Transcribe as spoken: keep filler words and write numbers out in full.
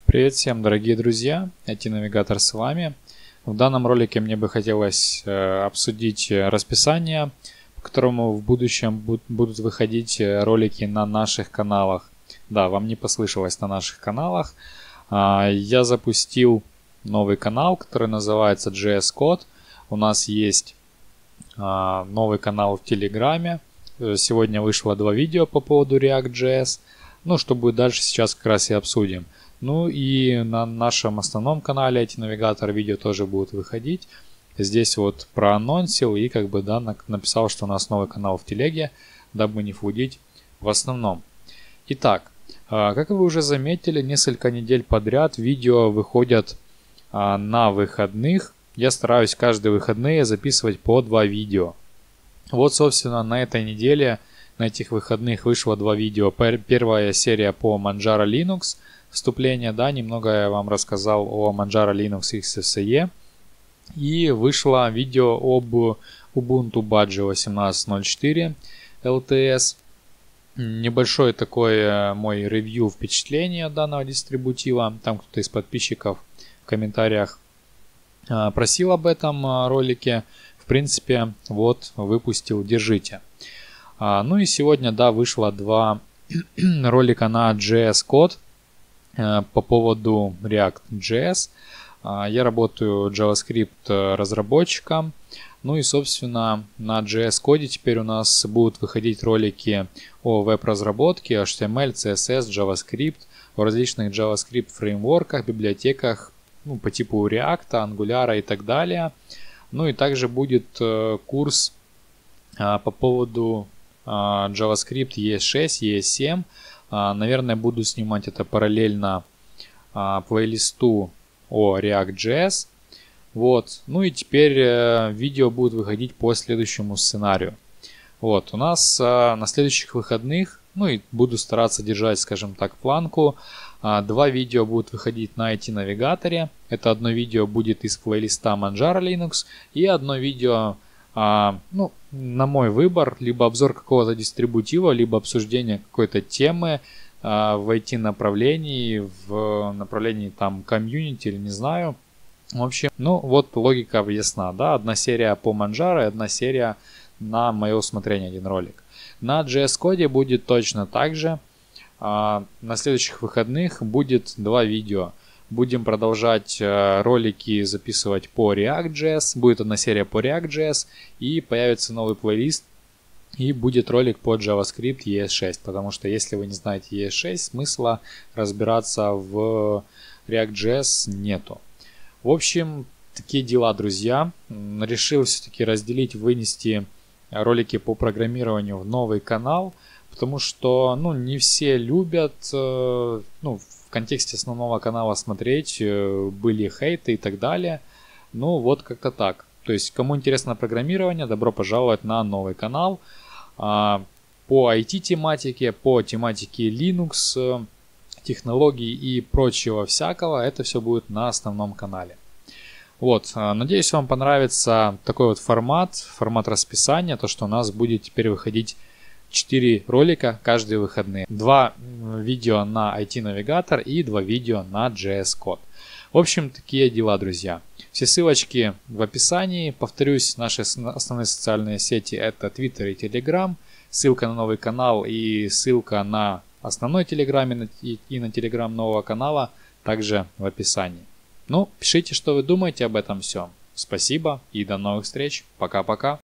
Привет всем, дорогие друзья, ай ти-навигатор с вами. В данном ролике мне бы хотелось э, обсудить расписание, по которому в будущем буд будут выходить ролики на наших каналах. Да, вам не послышалось, на наших каналах. А, я запустил новый канал, который называется джей эс Code. У нас есть а, новый канал в Телеграме. Сегодня вышло два видео по поводу React.js. Ну, что будет дальше, сейчас как раз и обсудим. Ну и на нашем основном канале ай ти-навигатор видео тоже будут выходить. Здесь вот проанонсил и как бы да, написал, что у нас новый канал в телеге, дабы не флудить в основном. Итак, как вы уже заметили, несколько недель подряд видео выходят на выходных. Я стараюсь каждые выходные записывать по два видео. Вот, собственно, на этой неделе, на этих выходных вышло два видео. Первая серия по Manjaro Linux. Вступление, да, немного я вам рассказал о Manjaro Linux икс эс и и. И вышло видео об Ubuntu Badge восемнадцать ноль четыре эл ти эс. Небольшой такой мой ревью впечатления данного дистрибутива. Там кто-то из подписчиков в комментариях просил об этом ролике. В принципе, вот, выпустил, держите. Ну и сегодня, да, вышло два ролика на джей эс Code по поводу React.js. Я работаю JavaScript разработчиком. Ну и, собственно, на джей эс Code теперь у нас будут выходить ролики о веб-разработке, эйч ти эм эль, си эс эс, JavaScript, о различных JavaScript фреймворках, библиотеках, ну, по типу React, Angular и так далее. Ну и также будет курс по поводу JavaScript и эс шесть, и эс семь. Наверное, буду снимать это параллельно плейлисту о React.js. Вот. Ну и теперь видео будут выходить по следующему сценарию. Вот. У нас на следующих выходных, ну и буду стараться держать, скажем так, планку. Два видео будут выходить на ай ти-навигаторе. Это одно видео будет из плейлиста Manjaro Linux и одно видео, а, ну, на мой выбор, либо обзор какого-то дистрибутива, либо обсуждение какой-то темы а, в ай ти-направлении, в направлении там комьюнити или не знаю. В общем, ну вот логика ясна, да, одна серия по Manjaro и одна серия на мое усмотрение, один ролик. На джей эс Code будет точно так же. А, на следующих выходных будет два видео. Будем продолжать э, ролики записывать по React.js. Будет одна серия по React.js. И появится новый плейлист. И будет ролик по JavaScript и эс шесть. Потому что если вы не знаете и эс шесть, смысла разбираться в React.js нету. В общем, такие дела, друзья. Решил все-таки разделить, вынести ролики по программированию в новый канал. Потому что, ну, не все любят, э, ну, в контексте основного канала смотреть, э, были хейты и так далее. Ну, вот как-то так. То есть, кому интересно программирование, добро пожаловать на новый канал. А, по ай ти-тематике, по тематике Linux, э, технологий и прочего всякого, это все будет на основном канале. Вот, надеюсь, вам понравится такой вот формат, формат расписания, то, что у нас будет теперь выходить четыре ролика каждые выходные. Два видео на ай ти-навигатор и два видео на джей эс Code. В общем, такие дела, друзья. Все ссылочки в описании. Повторюсь, наши основные социальные сети это Twitter и Telegram. Ссылка на новый канал и ссылка на основной Telegram и на Telegram нового канала также в описании. Ну, пишите, что вы думаете об этом всем. Спасибо и до новых встреч. Пока-пока.